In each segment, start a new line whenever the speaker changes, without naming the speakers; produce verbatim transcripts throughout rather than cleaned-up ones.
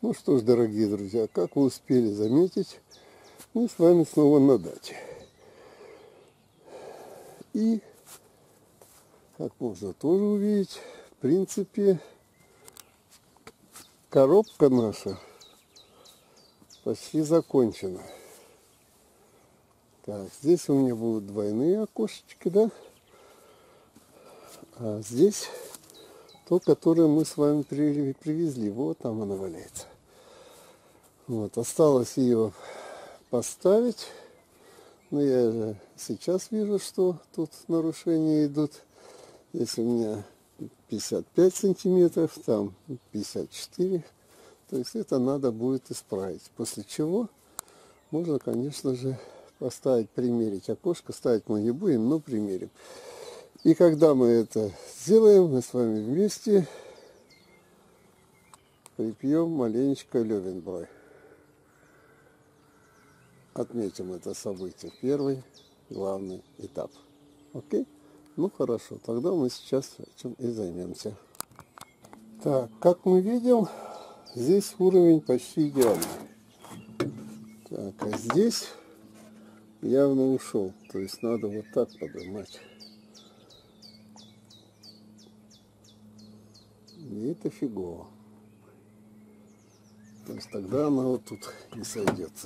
Ну что ж, дорогие друзья, как вы успели заметить, мы с вами снова на даче. И, как можно тоже увидеть, в принципе, коробка наша почти закончена. Так, здесь у меня будут двойные окошечки, да? А здесь то, которое мы с вами привезли. Вот там она валяется. Вот, осталось ее поставить. Но я же сейчас вижу, что тут нарушения идут. Здесь у меня пятьдесят пять сантиметров, там пятьдесят четыре. То есть это надо будет исправить. После чего можно, конечно же, поставить, примерить окошко. Ставить мы не будем, но примерим. И когда мы это сделаем, мы с вами вместе припьем маленечко Löwenbräu. Отметим это событие. Первый, главный этап. Окей? Ну хорошо, тогда мы сейчас этим и займемся. Так, как мы видим, здесь уровень почти идеальный. Так, а здесь явно ушел. То есть надо вот так поднимать. И это фигово. То есть тогда она вот тут не сойдется.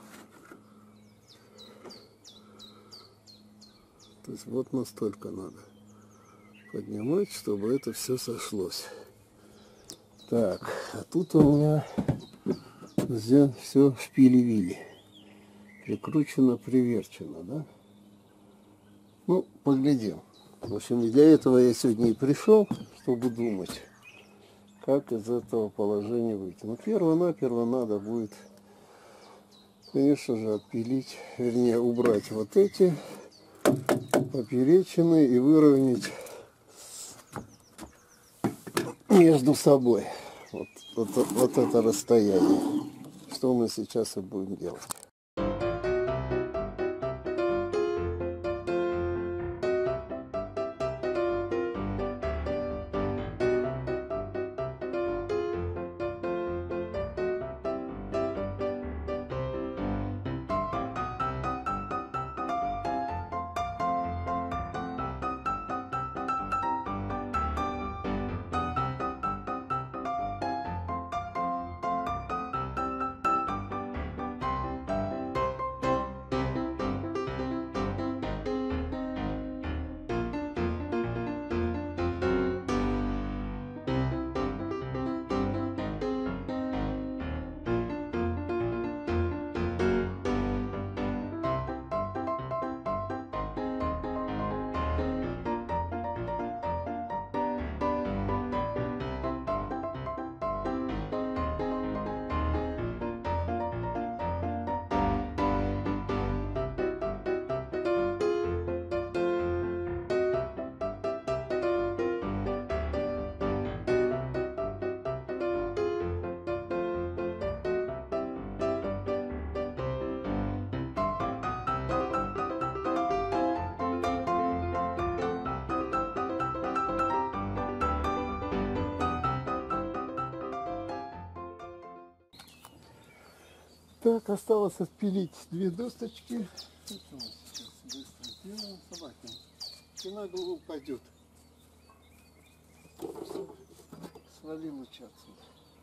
То есть вот настолько надо поднимать, чтобы это все сошлось. Так, а тут у меня здесь все шпили-вили. Прикручено, приверчено, да? Ну, поглядим. В общем, и для этого я сегодня и пришел, чтобы думать, как из этого положения выйти. Ну, перво-наперво надо будет, конечно же, отпилить, вернее, убрать вот эти поперечины и выровнять между собой вот, вот, вот это расстояние. Что мы сейчас и будем делать. Так, осталось отпилить две досточки. Это мы сейчас быстро сделаем. Собаки, и на голову упадет. Свали лучи отсюда.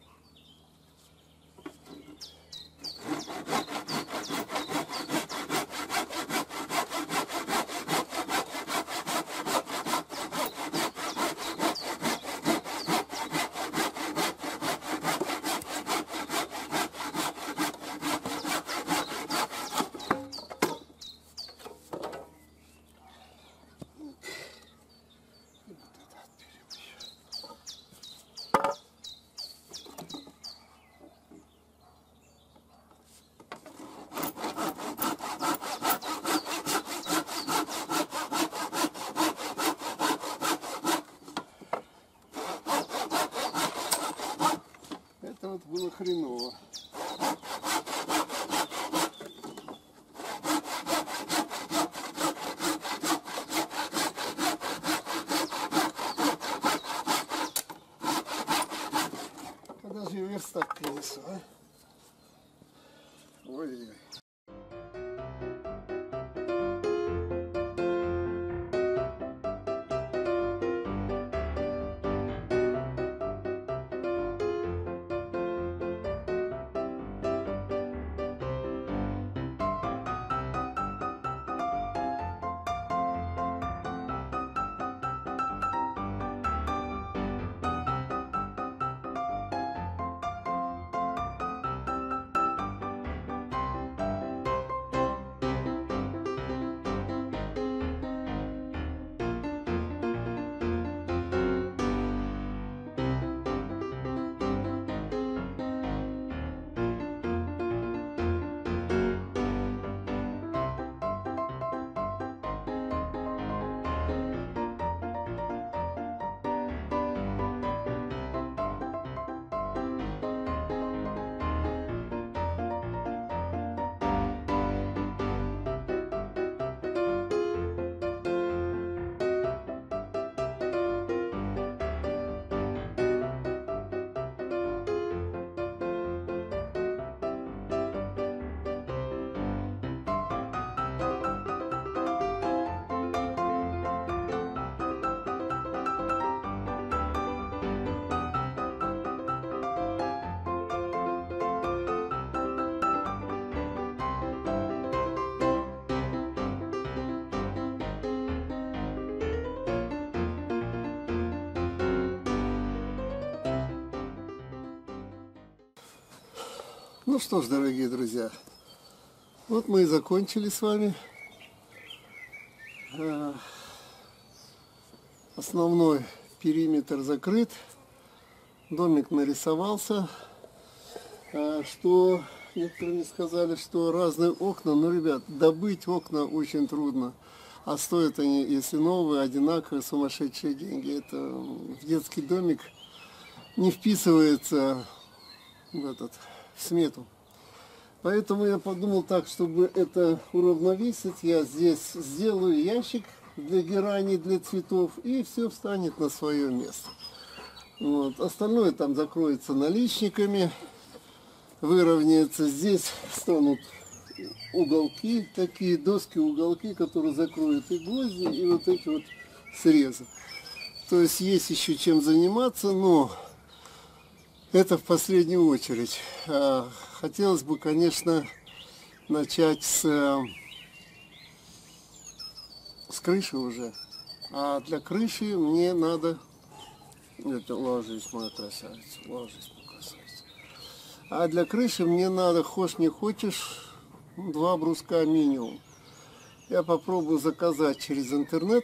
Это вот было хреново. Подожди, верстак принесу, а? Ой-ой-ой. Ну что ж, дорогие друзья, вот мы и закончили с вами. Основной периметр закрыт, домик нарисовался. Что некоторые мне сказали, что разные окна, но, ребят, добыть окна очень трудно. А стоят они, если новые, одинаковые, сумасшедшие деньги. Это в детский домик не вписывается в этот... в смету. Поэтому я подумал так, чтобы это уравновесить, я здесь сделаю ящик для герани, для цветов, и все встанет на свое место. Вот. Остальное там закроется наличниками, выровняется. Здесь станут уголки, такие доски, уголки, которые закроют и гвозди, и вот эти вот срезы. То есть есть еще чем заниматься, но это в последнюю очередь. Хотелось бы, конечно, начать с, с крыши уже. А для крыши мне надо... Это, ложись, моя красавица, ложись, моя красавица. А для крыши мне надо, хочешь не хочешь, два бруска минимум. Я попробую заказать через интернет.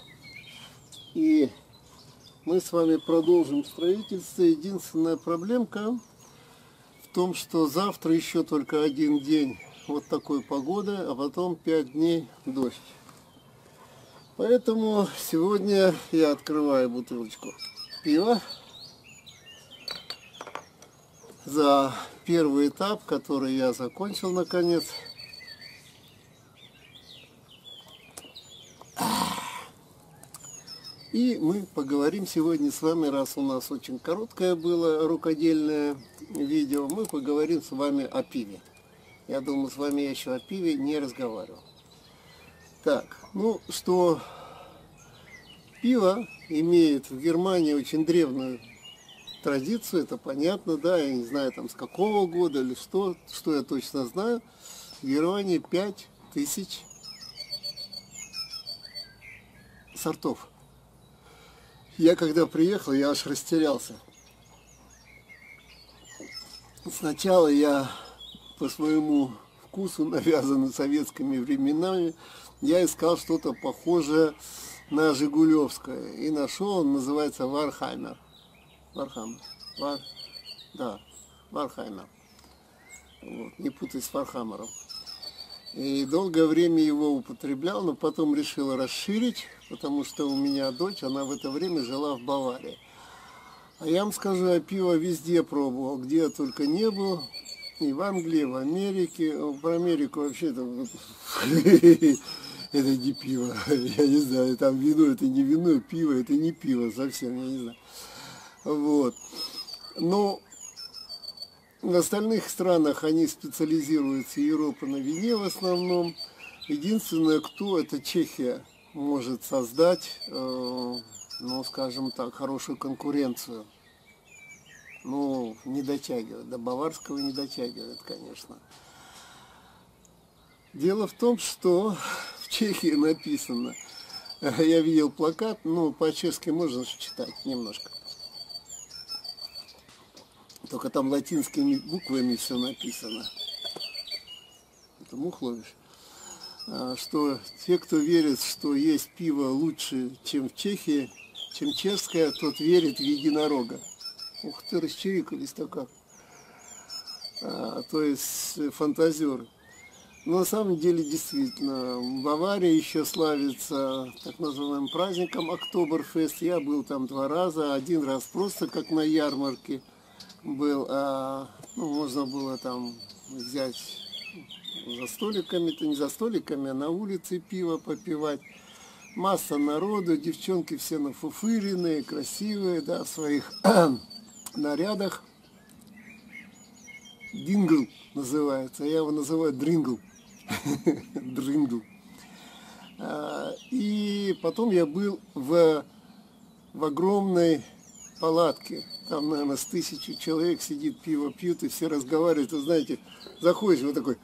И мы с вами продолжим строительство. Единственная проблемка в том, что завтра еще только один день вот такой погоды, а потом пять дней дождь. Поэтому сегодня я открываю бутылочку пива за первый этап, который я закончил наконец. И мы поговорим сегодня с вами, раз у нас очень короткое было рукодельное видео, мы поговорим с вами о пиве. Я думаю, с вами я еще о пиве не разговаривал. Так, ну что, пиво имеет в Германии очень древнюю традицию, это понятно, да, я не знаю там с какого года или что, что я точно знаю. В Германии пять тысяч сортов. Я когда приехал, я аж растерялся. Сначала я по своему вкусу, навязанный советскими временами, я искал что-то похожее на жигулевское. И нашел, он называется Вархаймер. Вархаймер. Вар... Да, Вархаймер. Вот, не путай с Вархаммером. И долгое время его употреблял, но потом решил расширить, потому что у меня дочь, она в это время жила в Баварии. А я вам скажу, я пиво везде пробовал, где я только не был. И в Англии, в Америке. Про Америку вообще-то это не пиво. Я не знаю, там вино, это не вино, пиво, это не пиво совсем, я не знаю. Вот. Но В остальных странах они специализируются, Европа на вине в основном. Единственное, кто, это Чехия, может создать, э, ну, скажем так, хорошую конкуренцию. Ну, не дотягивает, до баварского не дотягивает, конечно. Дело в том, что в Чехии написано, я видел плакат, ну, по-чешски можно читать немножко. Только там латинскими буквами все написано. Это мух ловишь. Что те, кто верит, что есть пиво лучше, чем в Чехии, чем чешское, тот верит в единорога. Ух ты, расчирикались-то как. А, то есть фантазеры. Но на самом деле действительно, Бавария еще славится так называемым праздником Октоберфест. Я был там два раза, один раз просто как на ярмарке был, а, ну, можно было там взять за столиками-то, не за столиками, а на улице пиво попивать. Масса народу, девчонки все нафуфыренные, красивые, да, в своих нарядах. Дингл называется, я его называю дрингл. Дрингл. И потом я был в, в огромной палатке. Там, наверное, с тысячи человек сидит, пиво пьют, и все разговаривают. Вы знаете, заходишь, вот такой,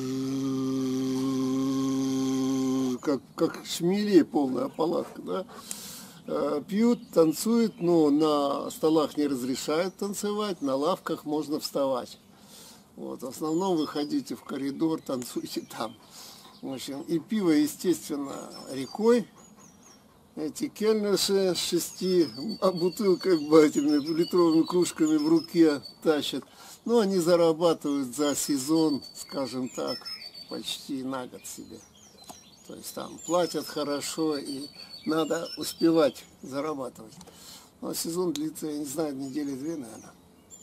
как, как шмелей полная палатка, да? Пьют, танцуют, но на столах не разрешают танцевать, на лавках можно вставать. Вот, в основном вы ходите в коридор, танцуйте там. В общем, и пиво, естественно, рекой. Эти кельнерши с шести бутылками, этими литровыми кружками в руке тащат. Но они зарабатывают за сезон, скажем так, почти на год себе. То есть там платят хорошо и надо успевать зарабатывать. Но сезон длится, я не знаю, недели две, наверное.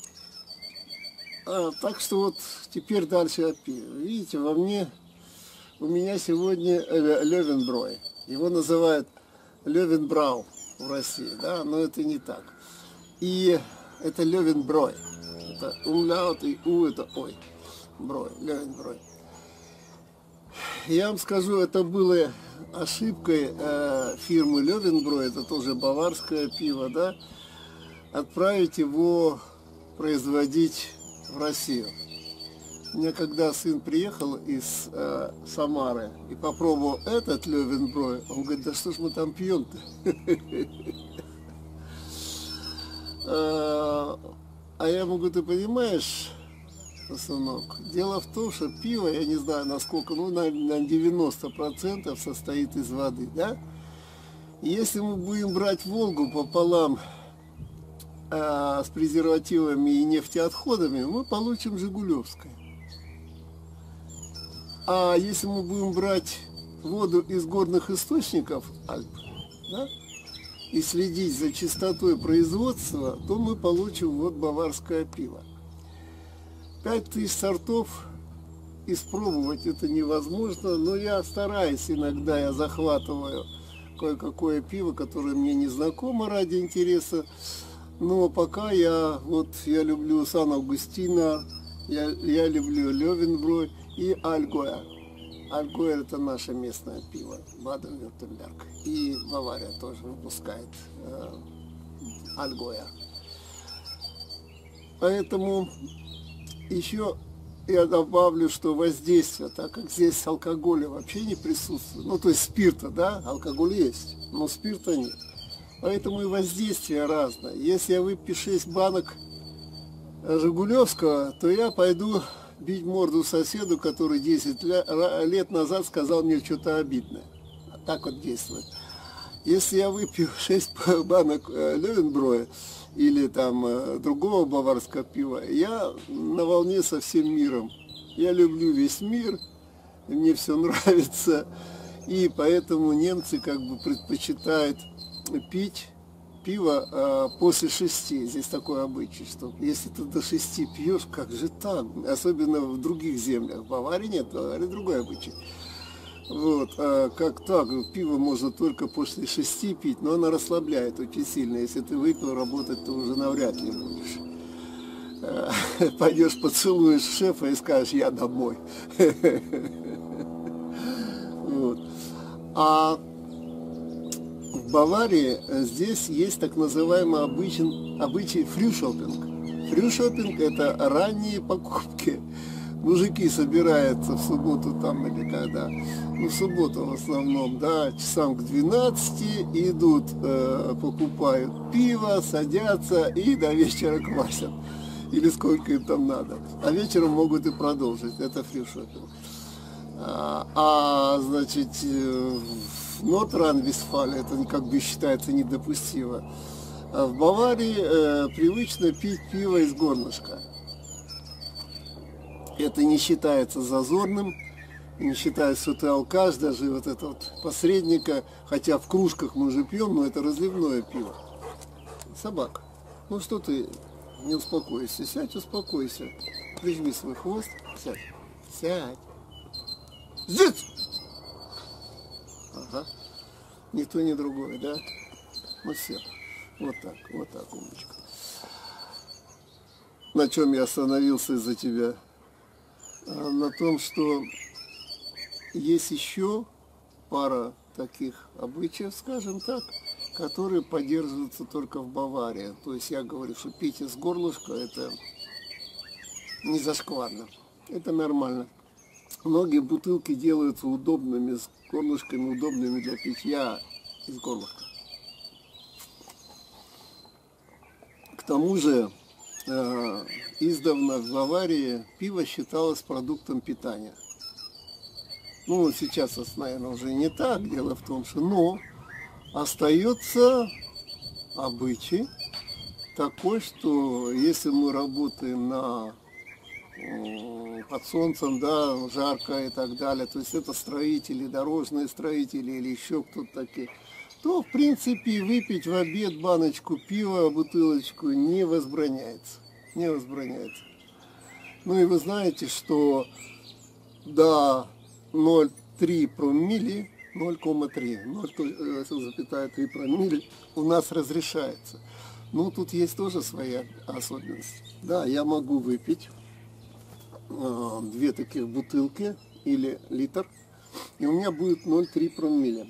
А, так что вот теперь дальше о пиве. Видите, во мне, у меня сегодня Левенброй. Его называют Левенбрау в России, да, но это не так. И это Левенброй. Это умляут и у, это ой. Брой, Левенброй. Я вам скажу, это было ошибкой э, фирмы Левенброй, это тоже баварское пиво, да, отправить его производить в Россию. У меня когда сын приехал из э, Самары и попробовал этот Левенброй, он говорит, да что ж мы там пьем-то? А я ему говорю, ты понимаешь, сынок, дело в том, что пиво, я не знаю насколько, ну на девяносто процентов состоит из воды, да? И если мы будем брать Волгу пополам а, с презервативами и нефтеотходами, мы получим Жигулевское. А если мы будем брать воду из горных источников Альп, да, и следить за чистотой производства, то мы получим вот баварское пиво. Пять тысяч сортов испробовать это невозможно, но я стараюсь иногда, я захватываю кое-какое пиво, которое мне не знакомо ради интереса. Но пока я, вот, я люблю Сан-Августина, я, я люблю Левенброй и Альгоя. Альгоя это наше местное пиво, Баден-Вюртемберг. И Бавария тоже выпускает э, Альгоя. Поэтому еще я добавлю, что воздействие, так как здесь алкоголя вообще не присутствует, ну то есть спирта, да, алкоголь есть, но спирта нет. Поэтому и воздействие разное. Если я выпью шесть банок Жигулевского, то я пойду бить морду соседу, который десять лет назад сказал мне что-то обидное. Так вот действует. Если я выпью шесть банок Левенброя или там другого баварского пива, я на волне со всем миром. Я люблю весь мир, мне все нравится. И поэтому немцы как бы предпочитают пить пиво а, после шести. Здесь такой обычай, что если ты до шести пьешь, как же так? Особенно в других землях. В Баварии нет, в Баварии другой обычай. Вот, а как так? Пиво можно только после шести пить, но оно расслабляет очень сильно. Если ты выпил, работать, то уже навряд ли будешь. пойдешь поцелуешь шефа и скажешь: я домой. Вот. А в Баварии здесь есть так называемый обычай, обычай фрюшопинг. Фрюшопинг – это ранние покупки. Мужики собираются в субботу там или когда, ну в субботу в основном, да, часам к двенадцати идут, э, покупают пиво, садятся и до вечера квасят. Или сколько им там надо. А вечером могут и продолжить. Это фрюшопинг. А, а значит, в Нордрейн-Вестфалии это как бы считается недопустимо. А в Баварии э, привычно пить пиво из горлышка. Это не считается зазорным, не считается, что ты алкаш, даже вот это вот посредника, хотя в кружках мы же пьем, но это разливное пиво. Собака, ну что ты не успокойся, сядь, успокойся, прижми свой хвост, сядь, сядь, здесь! Ага, никто не другой, да? Ну все, вот так, вот так, умничка. На чем я остановился из-за тебя? На том, что есть еще пара таких обычаев, скажем так, которые поддерживаются только в Баварии. То есть я говорю, что пить из горлышка — это не зашкварно, это нормально. Многие бутылки делаются удобными, с горлышками удобными для питья из горлышка. К тому же э, издавна в Баварии пиво считалось продуктом питания. Ну, сейчас, наверное, уже не так. Дело в том, что, но остается обычай такой, что если мы работаем на, под солнцем, да, жарко и так далее, то есть это строители, дорожные строители или еще кто-то такие, то, в принципе, выпить в обед баночку пива, бутылочку не возбраняется. Не возбраняется. Ну и вы знаете, что до ноль целых три промилле, ноль целых три, ноль целых три промилле у нас разрешается. Ну, тут есть тоже своя особенность. Да, я могу выпить э, две таких бутылки или литр, и у меня будет ноль целых три промилле.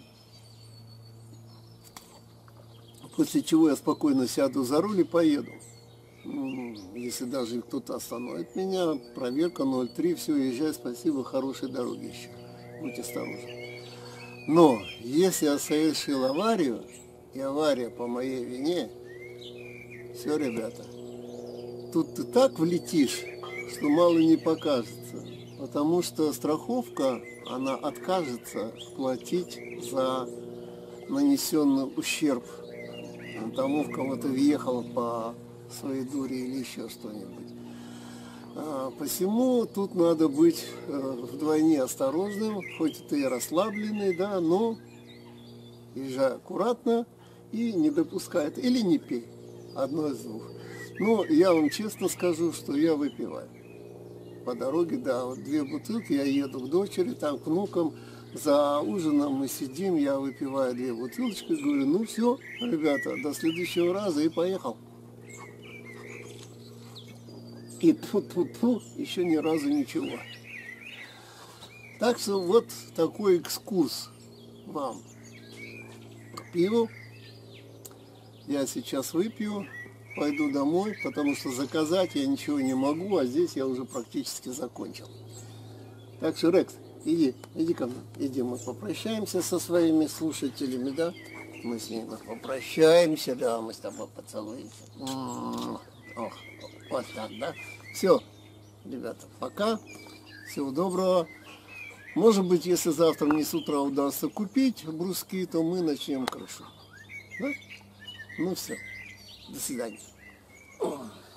После чего я спокойно сяду за руль и поеду. Если даже кто-то остановит меня, проверка ноль целых три, все, езжай, спасибо, хорошей дороги еще. Будьте осторожны. Но если я совершил аварию, и авария по моей вине, все, ребята, тут ты так влетишь, что мало не покажется. Потому что страховка, она откажется платить за нанесенный ущерб тому, в кого-то въехал по своей дуре или еще что-нибудь. А, посему тут надо быть э, вдвойне осторожным, хоть ты и расслабленный, да, но езжай аккуратно и не допускай это, или не пей, одно из двух. Но я вам честно скажу, что я выпиваю. По дороге, да, вот две бутылки, я еду к дочери, там к внукам, за ужином мы сидим, я выпиваю две бутылочки, говорю, ну все, ребята, до следующего раза, и поехал. И тьфу-тьфу-тьфу, еще ни разу ничего. Так что вот такой экскурс вам к пиву. Я сейчас выпью, пойду домой, потому что заказать я ничего не могу, а здесь я уже практически закончил. Так что, Рекс, иди, иди ко мне, иди, мы попрощаемся со своими слушателями, да? Мы с ними попрощаемся, да, мы с тобой поцелуемся. Ох, вот так, да? Все, ребята, пока, всего доброго. Может быть, если завтра мне с утра удастся купить бруски, то мы начнем крышу. Да? Ну все, до свидания.